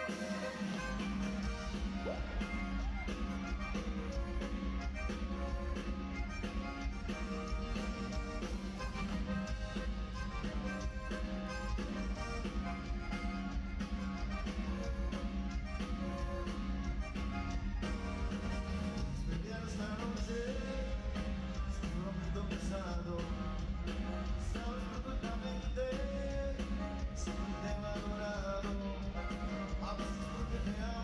Sabes perfectamente, soy un tema dorado. A veces porque te amo.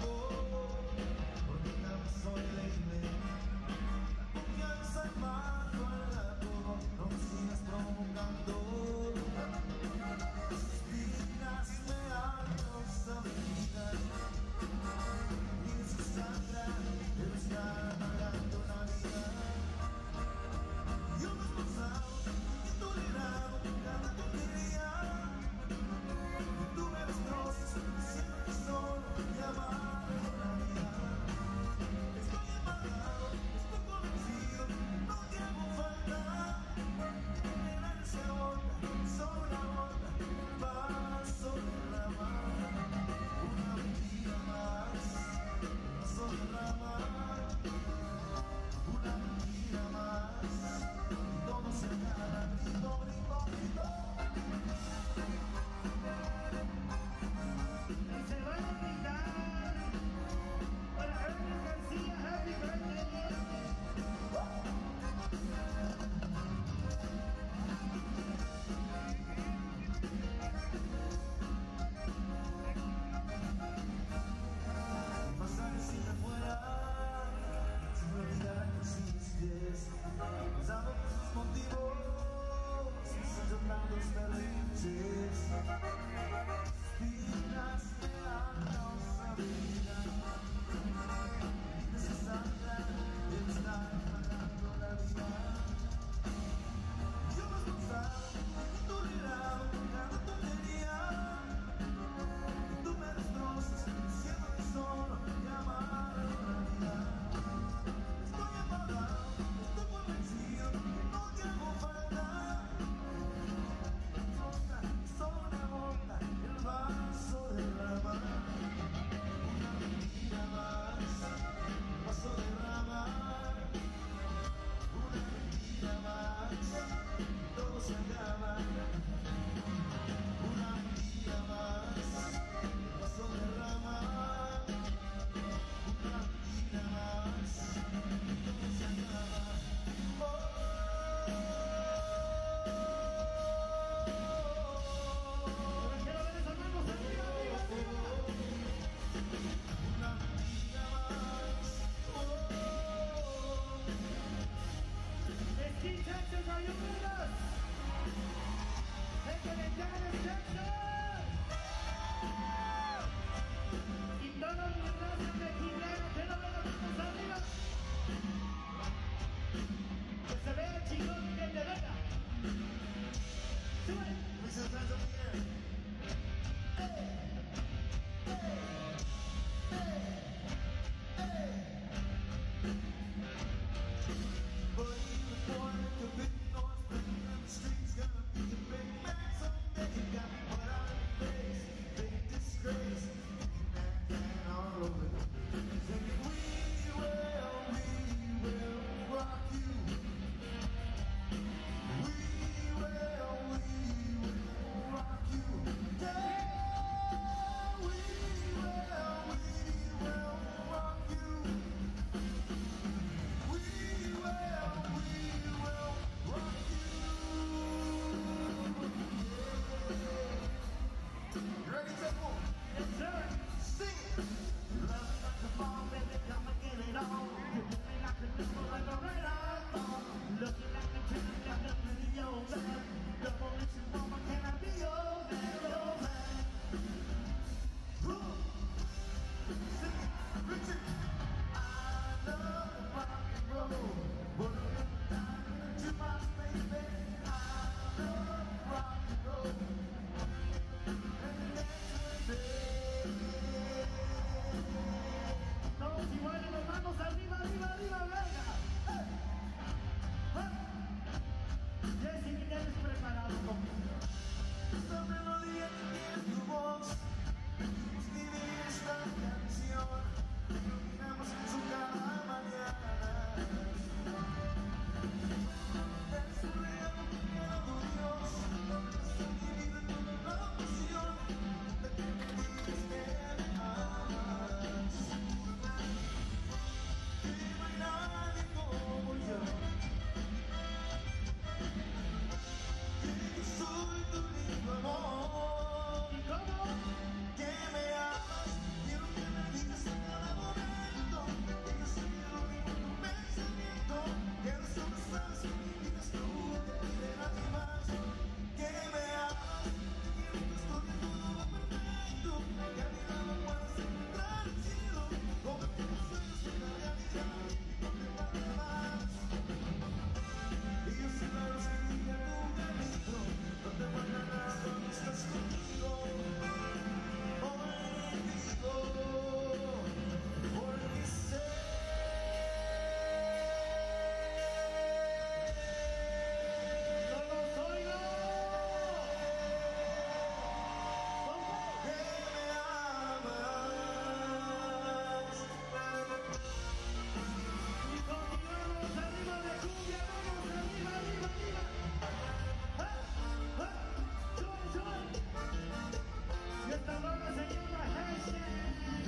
Esta rola se llama Hashtag.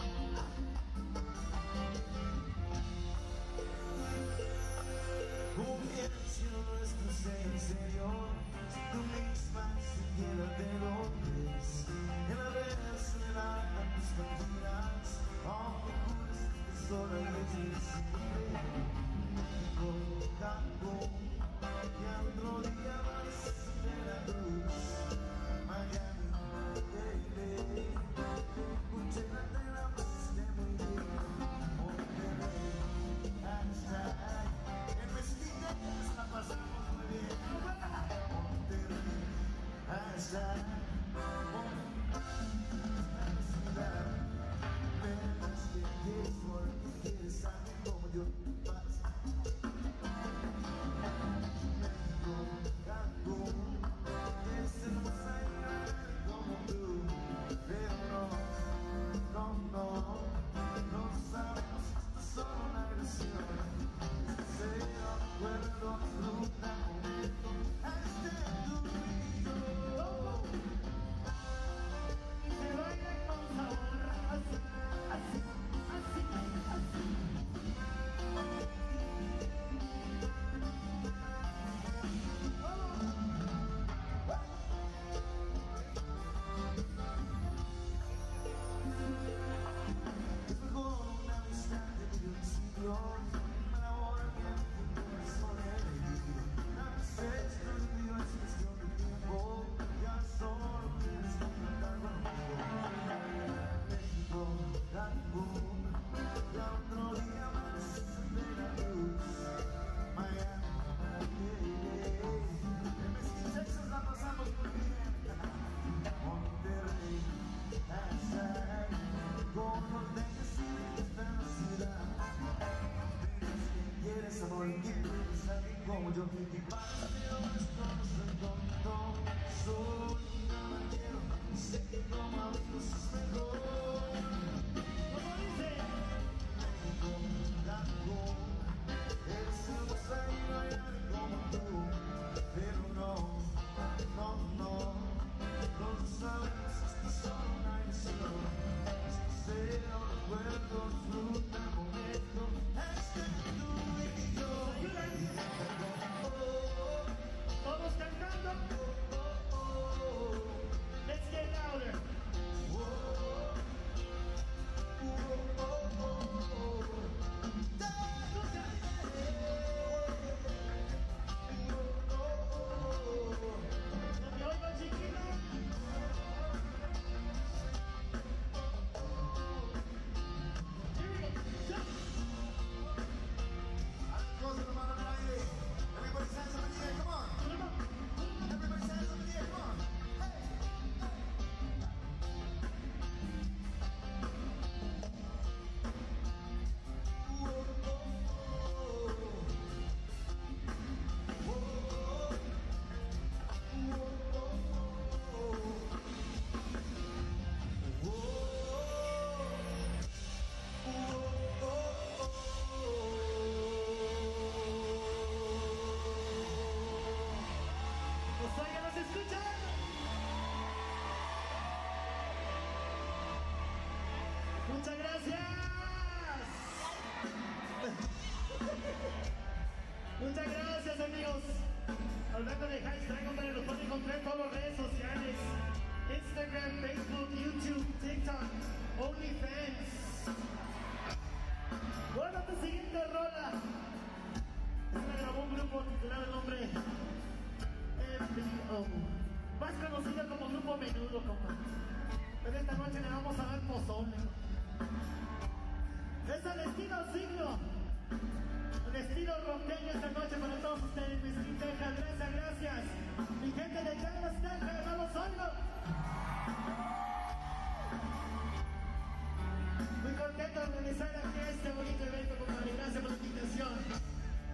Comienzo esto en serio. Si tú misma siquiera te lo crees, en la venezuela tus mentiras, aunque jures que sola eres invisible. México, Cancún, y al otro día vas de la luz. Miami, baby, escuché la tela, pues de muy bien. Monterrey, hashtag. La pasamos muy bien. Monterrey, hashtag. Ciudad, menos que quieres porque quieres alguien como yo. México, Cancún, es hermosa y grande como tú, pero no sabemos, esto es solo una agresión. Recuerdo absoluta momento tú y yo. Se baila con sabor, así, así, así, así. Es mejor una amistad de principios. Y otro día más de la luz. Miami, en Mesquite, Texas la pasamos muy bien. Monterrey, hashtag, con norteños y esta ciudad. Dices que quieres amor y quieres alguien como yo. Y para esto no soy tonto, soy un caballero y sé que como amigos es mejor. Eres hermosa y no hay nadie como tú, pero no sabemos, esto es solo una ilusión. Cero recuerdos, disfruta el momento, tú y yo. Todos cantando. Let's get louder. Muchas gracias. Muchas gracias, amigos. Hablando de hashtag, hombre, lo pueden encontrar en todas las redes sociales: Instagram, Facebook, YouTube, TikTok, OnlyFans. Bueno, tu siguiente rola esta grabó un grupo titulado el nombre MBO, más conocido como Grupo Menudo, compa. Pero esta noche le vamos a dar pozole. Es el estilo signo, el estilo ronqueño esta noche para todos ustedes, Mesquite, Texas. Gracias. Mi gente de Dallas, Texas, no los oigo. Muy contento de organizar aquí este bonito evento, compadre. Gracias por la invitación.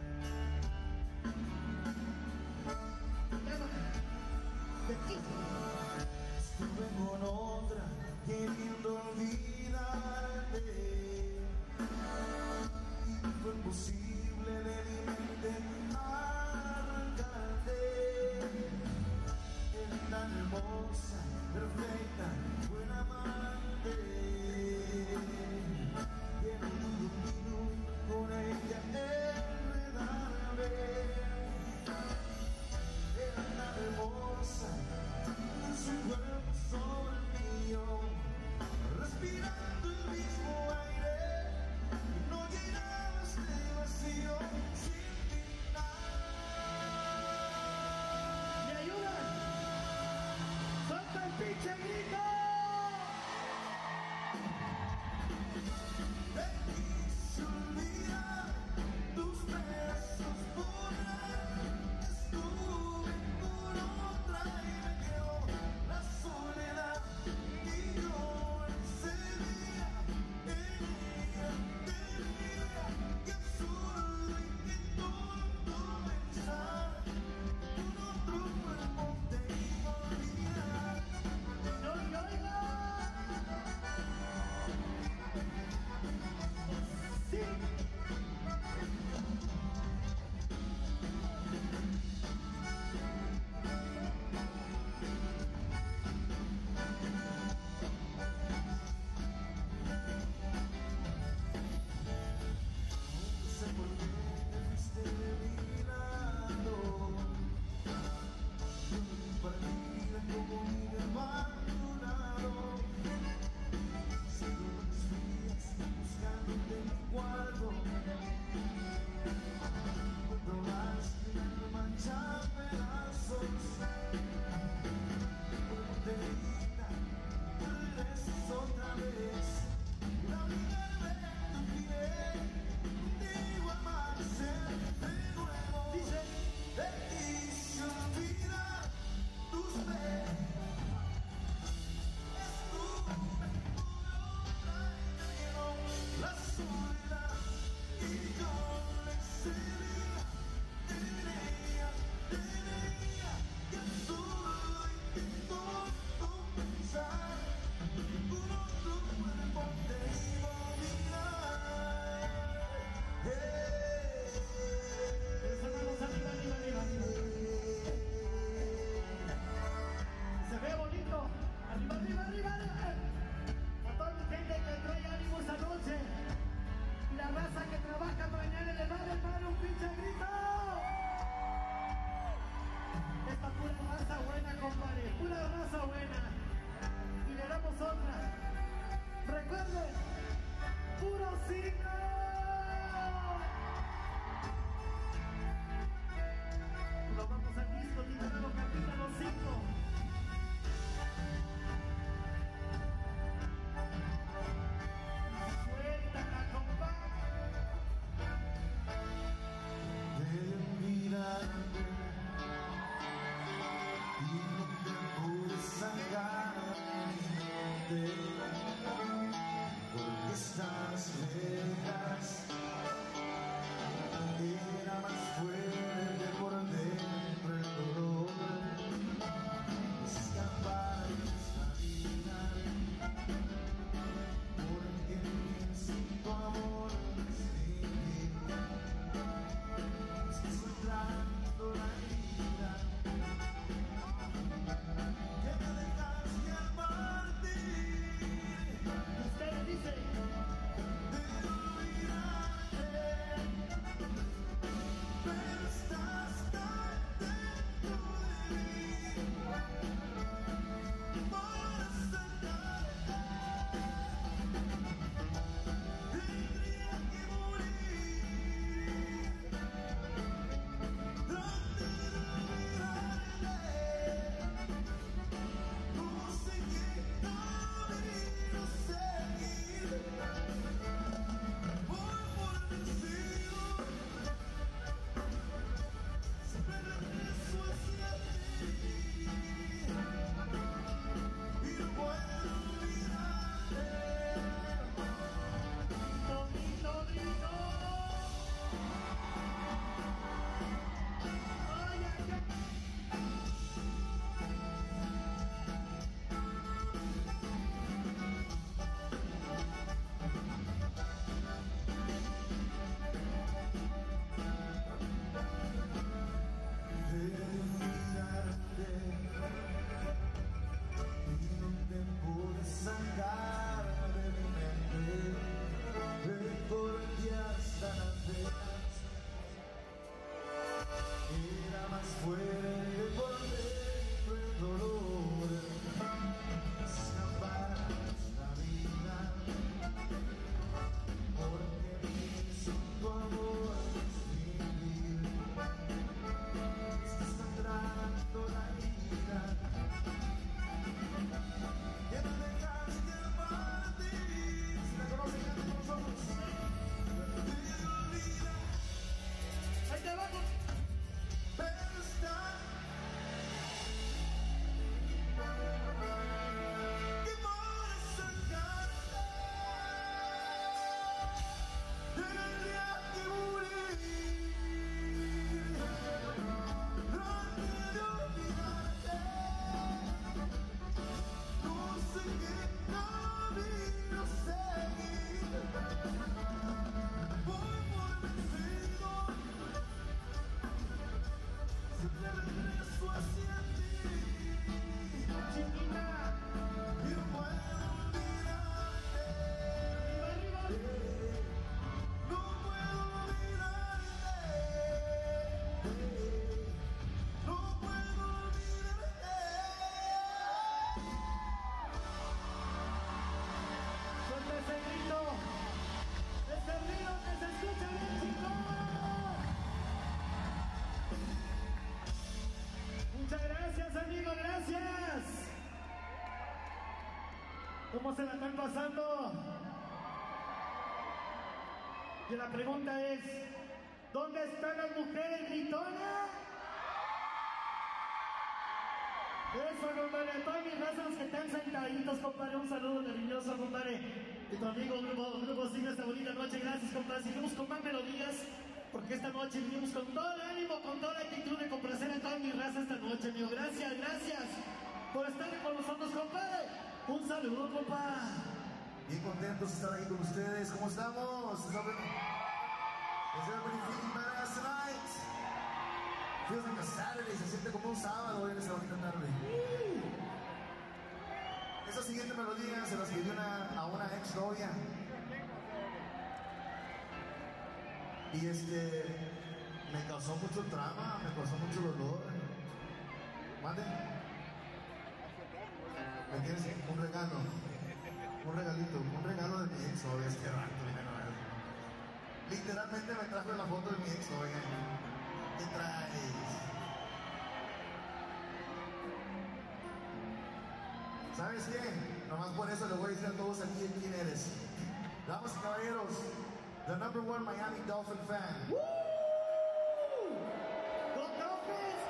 Estuve con otra queriendo olvidarte y fue imposible de mi mente arrancarte. Eres tan hermosa, perfecta, ¿Cómo se la están pasando? Y la pregunta es, ¿dónde están las mujeres gritonas? Eso, compadre, a todas mis razas que están sentaditos, compadre, un saludo cariñoso, compadre. Y tu amigo Grupo Signo esta bonita noche, gracias, compadre. Seguimos con más melodías, porque esta noche vinimos con todo el ánimo, con toda la actitud de complacer a todas mis razas esta noche, amigo. Gracias, gracias por estar con nosotros, compadre. Un saludo, compadre. Bien contentos de estar ahí con ustedes. ¿Cómo estamos? Is everybody feeling badass tonight? Feels like a Saturday, se siente como un sábado hoy en esta bonita tarde. Esa siguiente melodía se la escribió a una ex novia. Y me causó mucho trauma, me causó mucho dolor. ¿Mande? ¿Me tienes un regalo? Un regalito, un regalo de mi ex novia, este rato, mira, no. Literalmente me trajo la foto de mi ex novia. ¿Qué traes? ¿Sabes qué? Nomás por eso le voy a decir a todos aquí quién eres. Damas y caballeros, the #1 Miami Dolphin fan. ¡Woo! ¡Go Dolphins!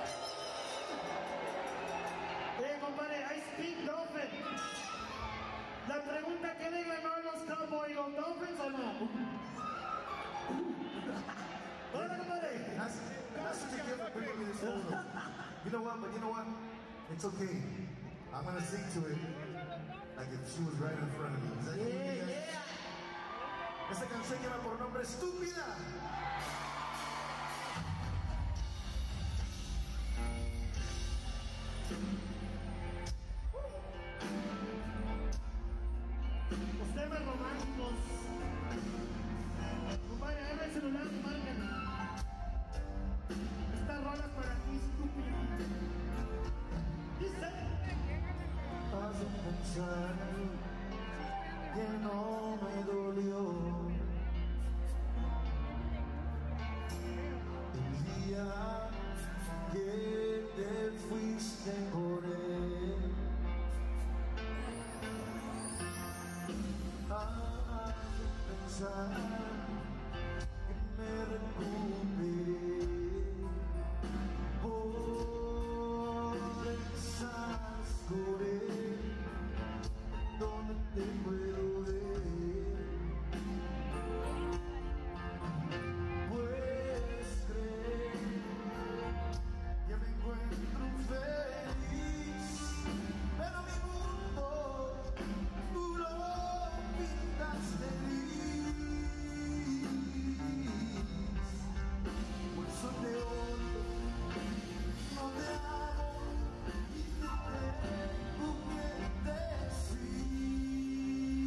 Compadre, I speak Dolphin. La pregunta, ¿qué le ganó a los Cowboys, los Dolphins o no? Hola, compadre. That's what you get for bringing me this photo. You know what? It's okay. I'm gonna sing to it like if she was right in front of me. Is that cool, you guys? Esta canción lleva por nombre Estúpida. Los temas románticos. Compadre, agarra el celular y márcame. Estas rolas para ti, estúpido. Dice. Hace pensar que no me dolió el día que te fuiste por él. Hace pensar que me recuperé por esas cores donde te puedo ver. Puedes creer que me encuentro feliz, pero mi mundo tú lo pintaste gris. Por eso te odio, no te amo y te tengo que decir.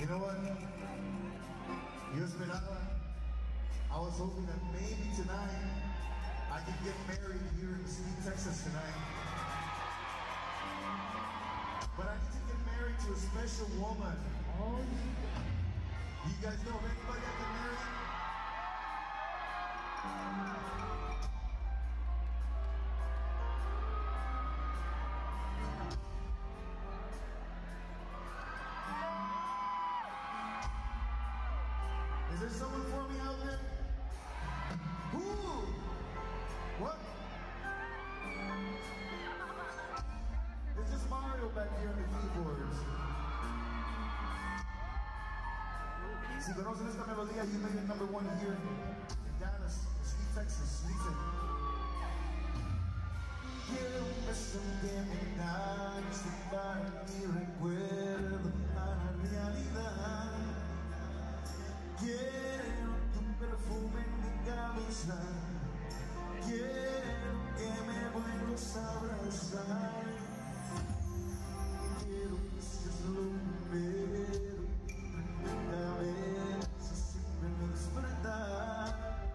You know what? Yo esperaba. I was hoping that maybe tonight I could get married here in Mesquite, Texas tonight. But I need to get married to a special woman. You guys know of anybody I can marry? Is there someone for me out there? Who? What? It's just Mario back here on the keyboards. Si conocen esta melodía, you made it number one here in Dallas, Mesquite, Texas. Listen. Quiero un beso que me engañes para mi recuerdo a la realidad. Quiero tu perfume en mi cabeza. Quiero que me vuelvas a abrazar. Quiero que seas lo primero en mi cabeza siempre me despertar.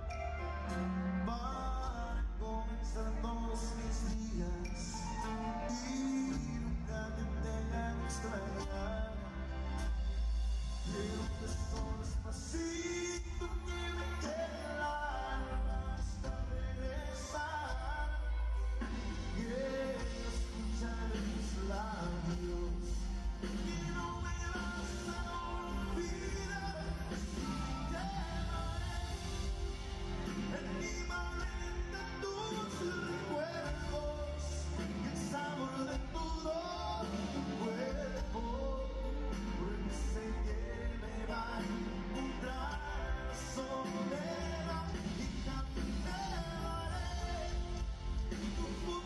Para comenzar todos mis días y nunca te tengan que extrañar. Quiero que solo despacito que me quedan hasta regresar. Quiero escuchar en tus labios que no me vas a olvidar. Llevaré en mi maleta tus recuerdos y el sabor de todo tu cuerpo. Porque sé que me va a encontrar la soledad y caminaré tu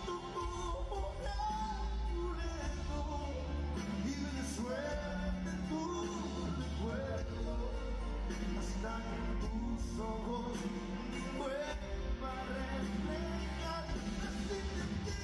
y me suerte tu recuerdo hasta que en tus ojos vuelva a reflejar así te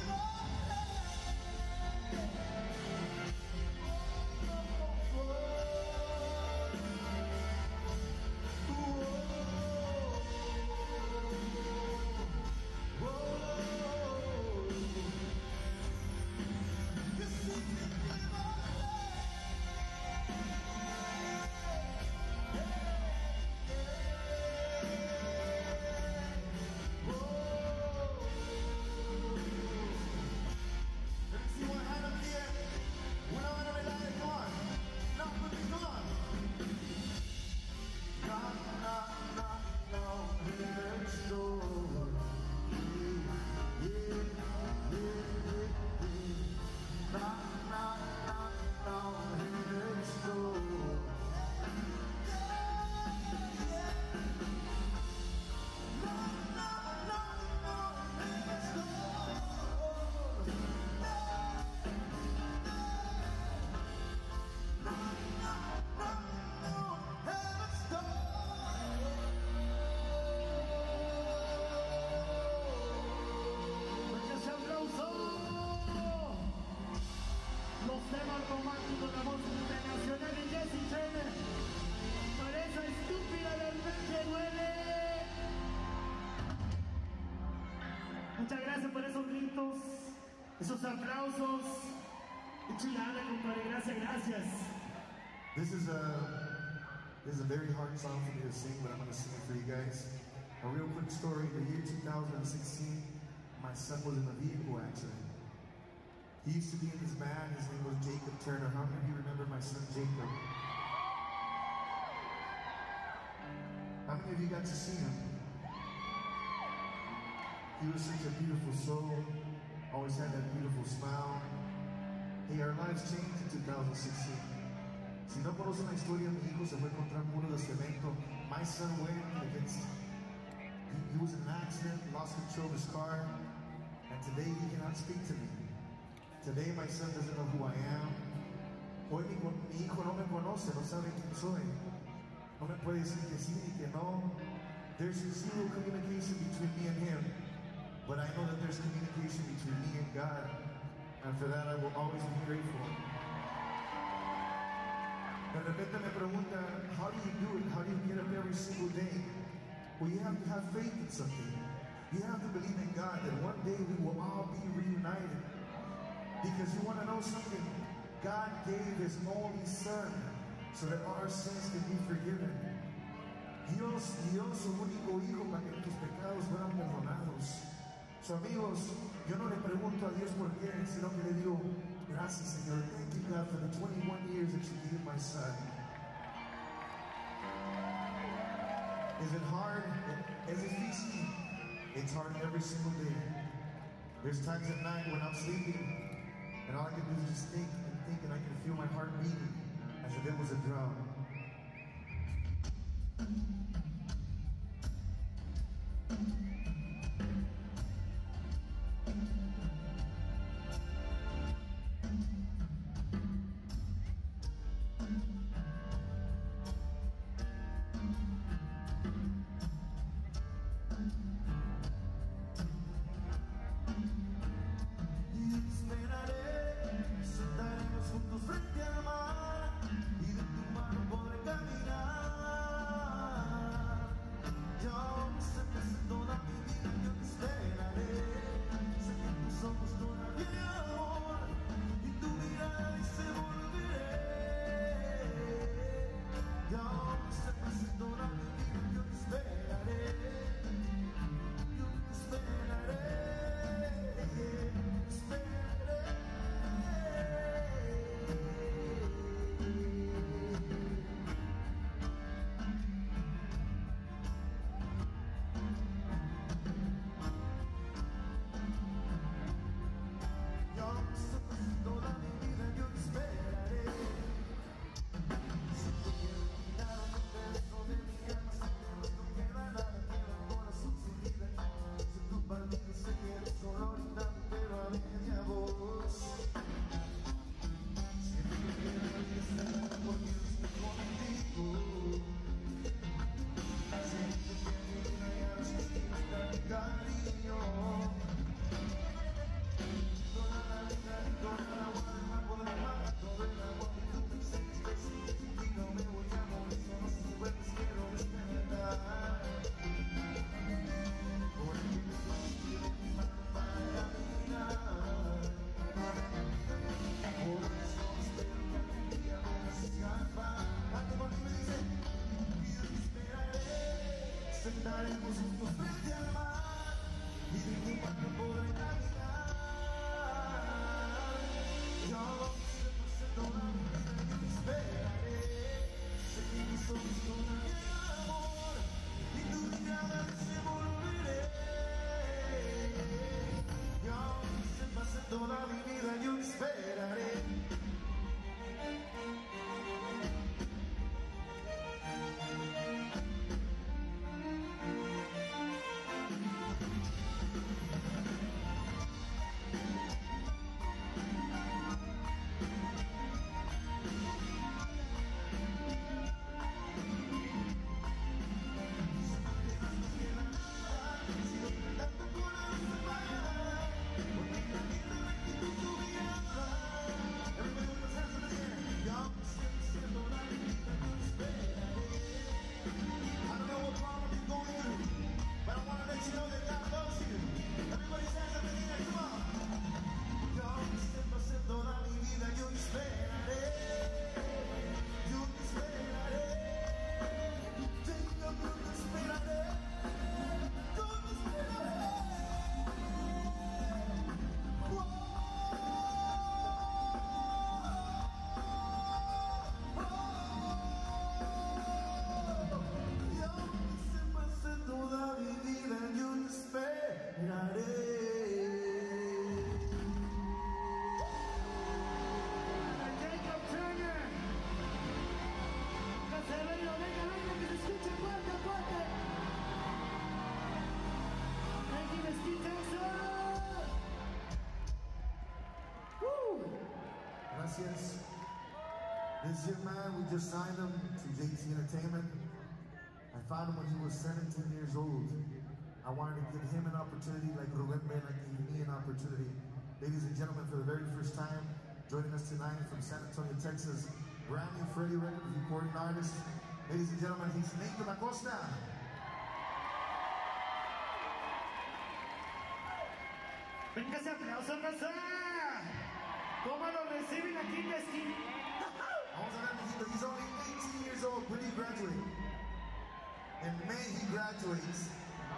Muchas gracias por esos gritos, esos aplausos. Qué chulada, compadre. Gracias, gracias. This is a very hard song for me to sing, but I'm going to sing it for you guys. A real quick story. The year 2016, my son was in a vehicle accident. He used to be in this band. His name was Jacob Turner. How many of you remember my son Jacob? How many of you got to see him? He was such a beautiful soul, always had that beautiful smile. Hey, our lives changed in 2016. Si no conocen la historia, mi hijo se fue contra un muro de cemento. My son went against, he was in an accident, lost control of his car, and today he cannot speak to me. Today my son doesn't know who I am. Hoy mi hijo no me conoce, no sabe quién soy. No me puede decir que sí ni que no. There's zero communication between me and him. But I know that there's communication between me and God. And for that, I will always be grateful. De repente me preguntan, how do you do it? How do you get up every single day? Well, you have to have faith in something. You have to believe in God that one day we will all be reunited. Because you want to know something? God gave His only Son so that our sins can be forgiven. Dios dio su único hijo para que tus pecados fueran perdonados. So, amigos, yo no le pregunto a Dios por qué, sino que le digo, gracias, Señor. Thank you, God, for the 21 years that you gave my son. Is it hard? Es difícil. It's hard every single day. There's times at night when I'm sleeping, and all I can do is just think and think, and I can feel my heart beating as if it was a drum. Sentaremos juntos frente al mar y de tu mano podré caminar. Yo siempre sé toda mi vida, yo te esperaré. Sé que mis ojos todavía amor y tu mirada se volveré. Yo siempre sé toda mi vida, yo te esperaré. Gracias. This young man, we just signed him to JT Entertainment. I found him when he was 17 years old. I wanted to give him an opportunity like Ruben Mena gave me an opportunity. Ladies and gentlemen, for the very first time, joining us tonight from San Antonio, Texas, brand new Freddie record, recording artist. Ladies and gentlemen, he's Nathan Acosta. Venga ese aplauso, raza. ¿Cómo lo reciben aquí en la esquina? Vamos a ver, mijito. He's only 18 years old. When did he graduate? In May he graduates.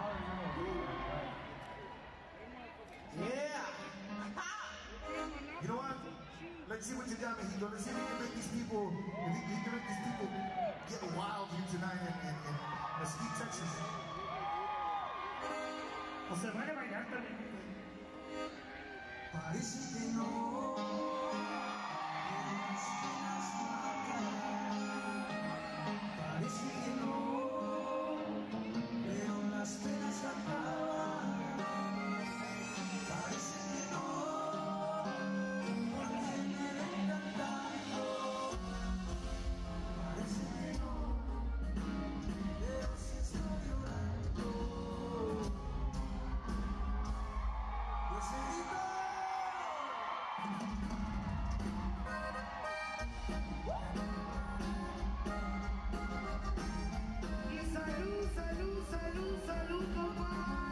Yeah. You know what? Let's see what you got, mijito. Let's see if you can make these people, if you can make these people get wild here tonight in Mesquite, Texas. O se van a bailar también. Parece que no. Parece que no. Pero las penas acaban. Parece que no. Porque me vengan tanto. Parece que no. Pero si estoy llorando. Pues se grita. Y salud, salud, salud, salud, compa.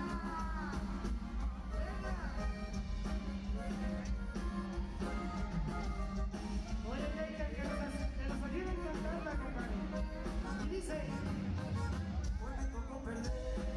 Venga. Oye, que nos ayuden a cantarla, compadre. Y dice. Hoy me tocó perder.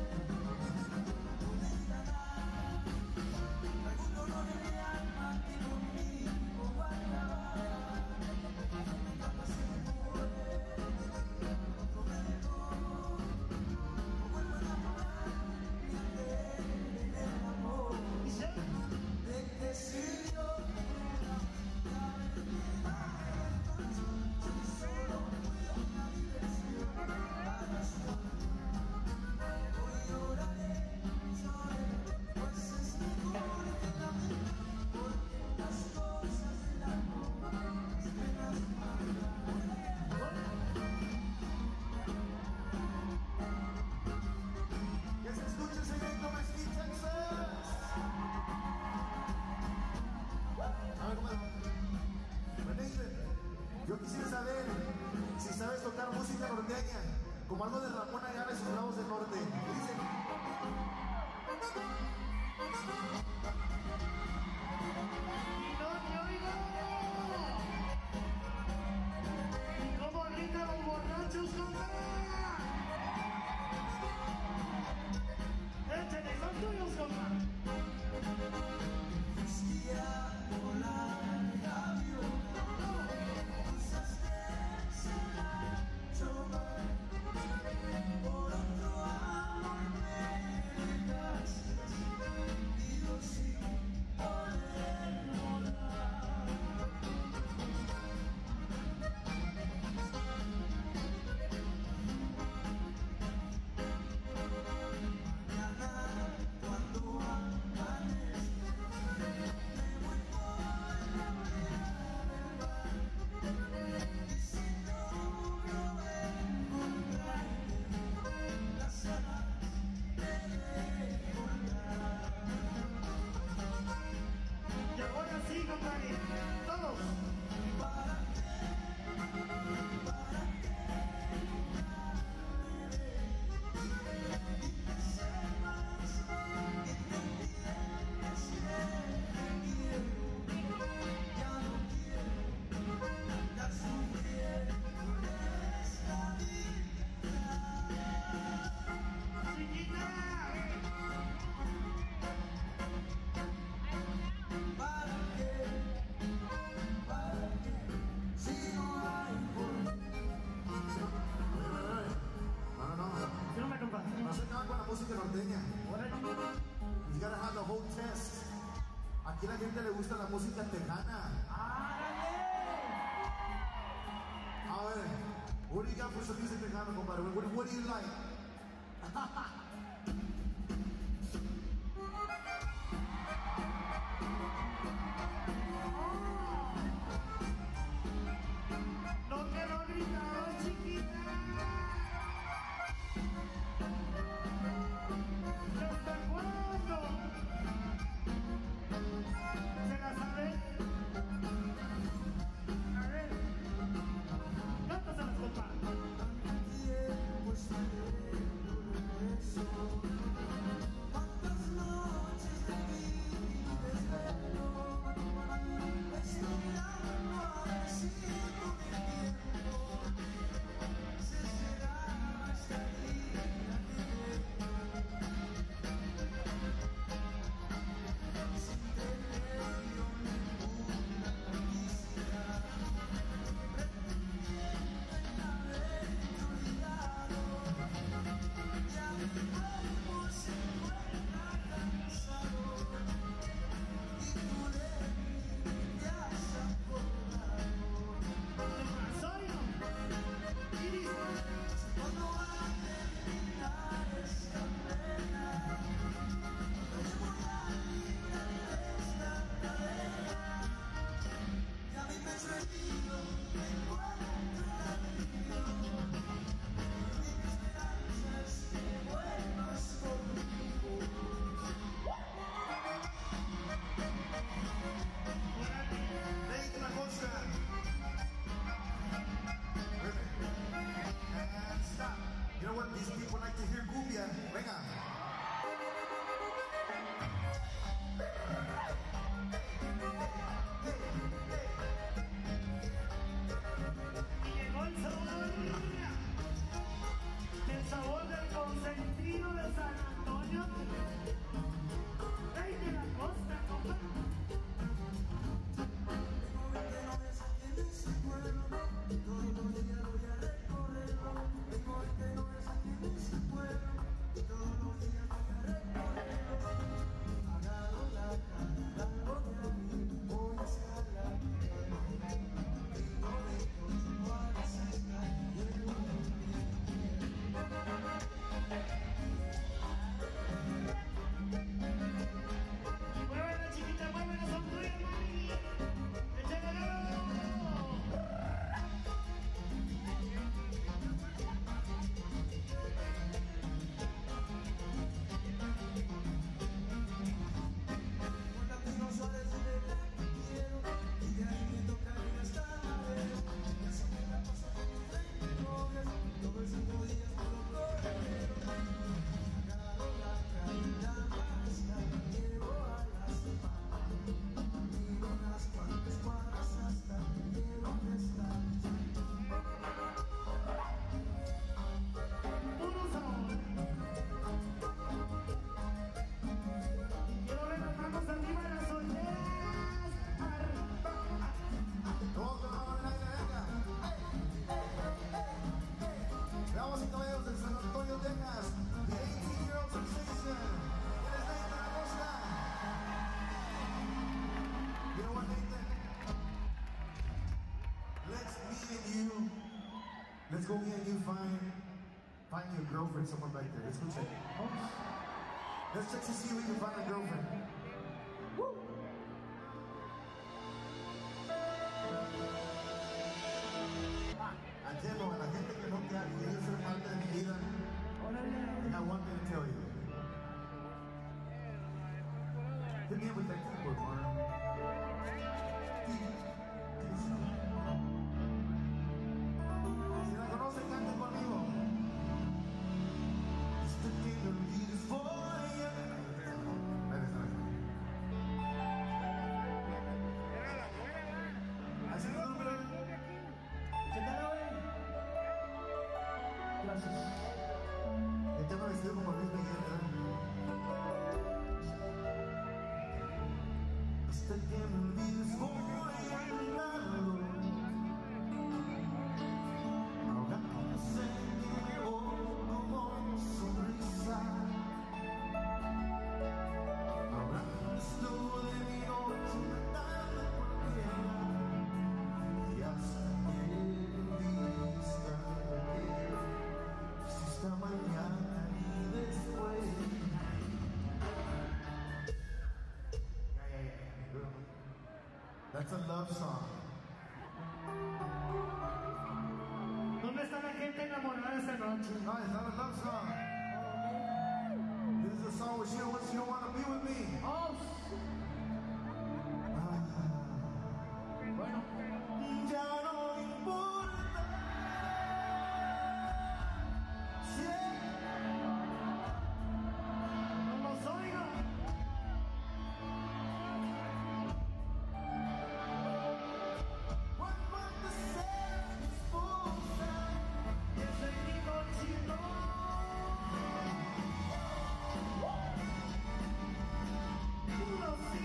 Yo quisiera saber si sabes tocar música norteña, como algo de Ramón Ayala y sus Bravos del Norte. Dice. Y no te oigo. Y cómo gritan los borrachos, compa. Échale, son tuyos, compa. Y ahora sí, compadre, todos. Chiquita. ¿Qué onda, compa? No se acaba con la música norteña. Órale. You gotta have the whole test. Aquí a la gente le gusta la música tejana. A ver, what do you got for some music tejana, compadre? What do you like? No quiero gritar, chiquita. ¿Hasta cuándo? ¿Se la sabe? A ver. Let's go get you find your girlfriend somewhere back there. Let's go check. Let's check to see if we can find a girlfriend. Woo! Atiendo a la gente que no te ha querido ser parte de mi vida. And I want me to tell you. Hit me up with that keyboard, Mark. Si la conocen, canten conmigo. Este que me olvides voy a... Así es, hombre. ¿Qué tal hoy? Gracias. Yo tengo vestido como Luis Miguel, ¿verdad? Hasta que me olvides voy a olvidarlo. Ahogándose en mi voz como sonrisa. Hablando tú de mi noche, matando cualquiera. Y hasta que vista que si esta mañana y después. That's a love song. ¿Dónde está la gente enamorada esta noche? No, it's not a love song. This is a song where she don't want to be with me. Oh, bueno. Ya no importa si No los oigo. cuando antes seas mi esposa. Yo soy mi cochino. Lo siento.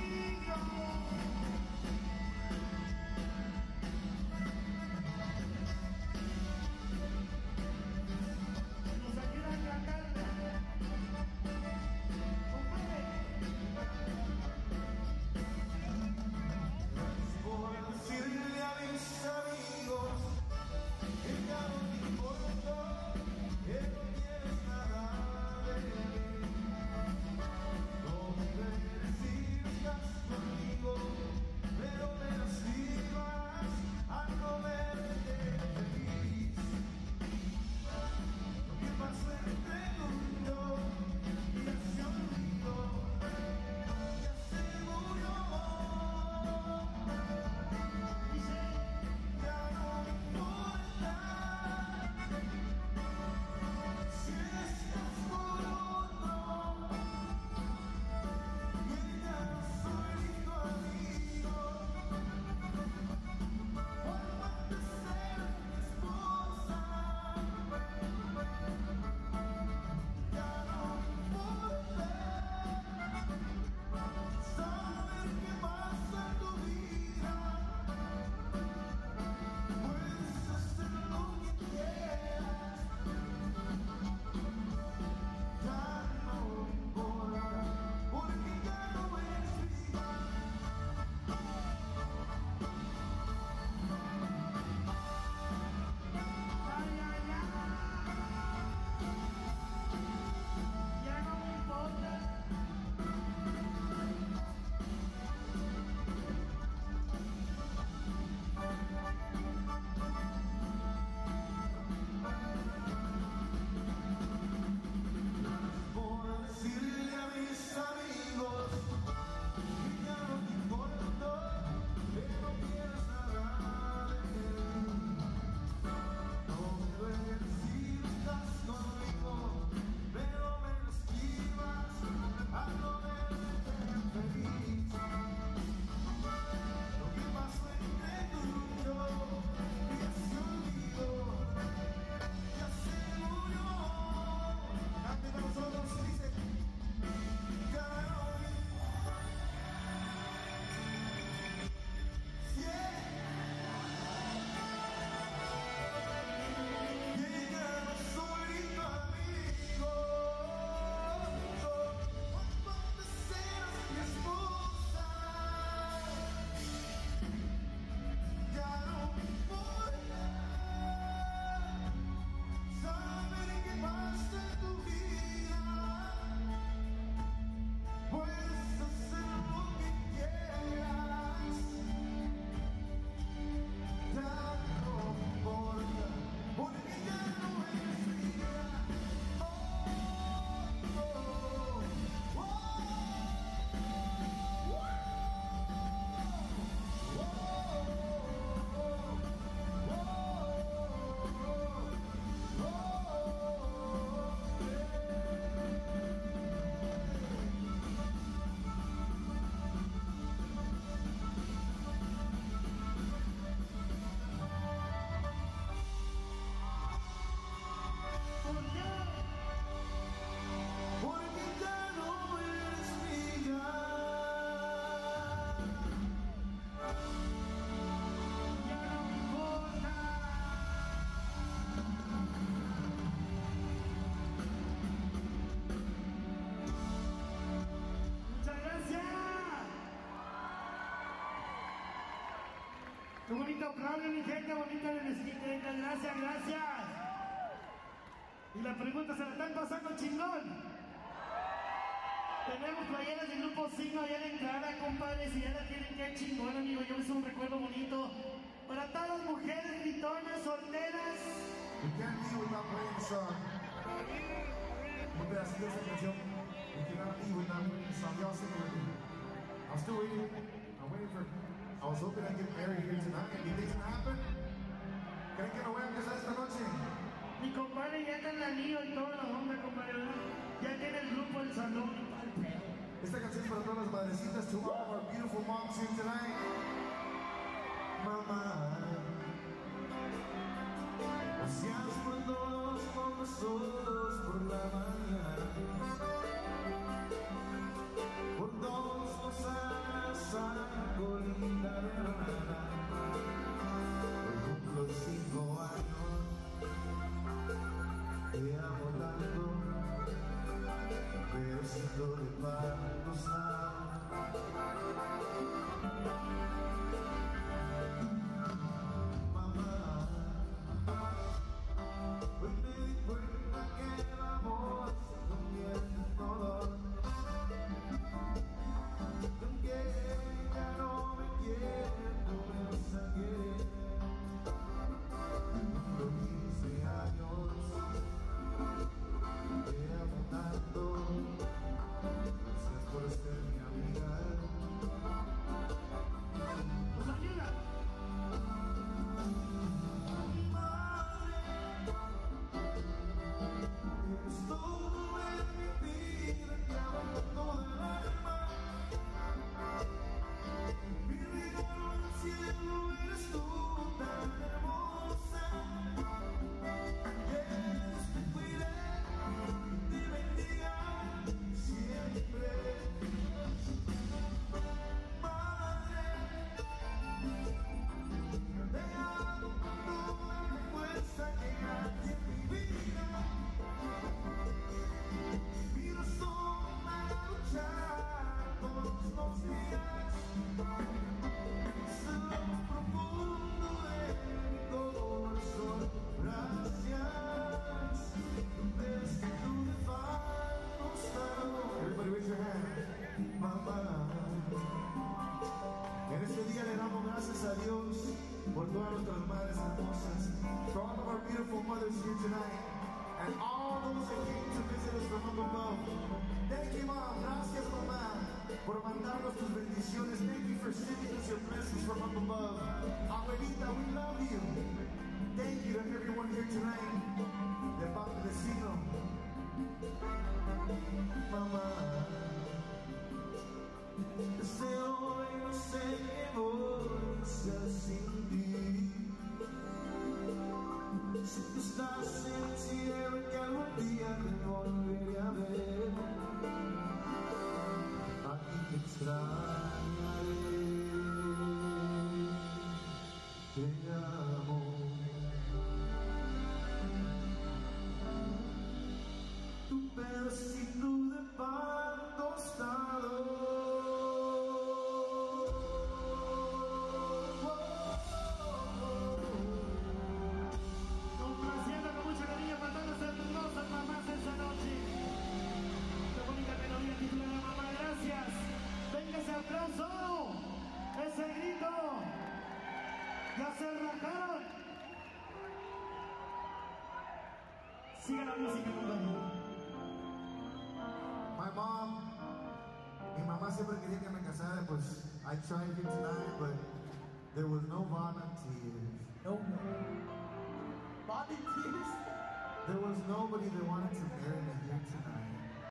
Qué bonito aplauso, mi gente bonita de Mezquiteca. Gracias, gracias. Y la pregunta, ¿se la están pasando chingón? Tenemos playeras del grupo Signo allá en la entrada, compadres, si ya la tienen, qué chingón, amigo. Yo hice un recuerdo bonito para todas las mujeres gritonas, solteras. We can't leave without playing the song. Un pedacito de esa canción. We cannot leave without playing the song. Y'all sing it with me. I'm still waiting. I'm waiting for. I was hoping I'd get married here tonight. You think it's gonna happen? ¿Creen que no voy a empezar esta noche? Mi compadre ya está en la lío y toda la onda, compadre, ¿verdad? Ya tiene el grupo, el salón y todo el pedo. Esta canción es para todas las madrecitas, to all of our beautiful moms here tonight. Mamá, gracias por todos por nosotros por la mañana, por todos los años, por linda hermana. Hoy cumplo 5 años, te amo tanto, pero siento de partos mamá, hoy me di cuenta que el amor se convierte en dolor, que aunque ella no me quiere, no me vas a querer. Cumplo 15 años, te amo tanto, gracias por ser mi amiga. ¡Nos ayuda! Madre, eres todo en mi vida, te amo con todo el alma. Mi regalo del cielo eres tú, tan hermosa. Dios te cuide, te bendiga siempre. Madre, te amo con toda la fuerza que hay en mi vida. Mi razón para luchar todos los días. Es lo más profundo de mi corazón. Gracias. Ves que tú me faltas tanto. Everybody raise your hand. Mamá. En este día le damos gracias a Dios por todas nuestras madres hermosas, for all of our beautiful mothers here tonight, and all those that came to visit us from up above. Thank you, Mom. Gracias, mamá, por mandarnos tus bendiciones. Thank you for sending us your blessings from up above. Abuelita, we love you. Thank you to everyone here tonight. De parte de Signo. Mamá, desde hoy no sé qué voy a hacer sin ti. Si tú estás en el cielo, que algún día te volveré a ver, aquí te extrañaré. Te amo. Tu pedacito de pan tostado. Complaciendo con mucho cariño para todas nuestras hermosas mamás esta noche. Qué bonita melodía titulada Mamá, gracias. Venga ese aplauso, ese grito. Ya se rajaron. Siga la música, compañero. My mom, mi mamá siempre quería que me casara, pues I tried here tonight, but there was no volunteers. No. Volunteers. There was nobody that wanted to marry me here tonight.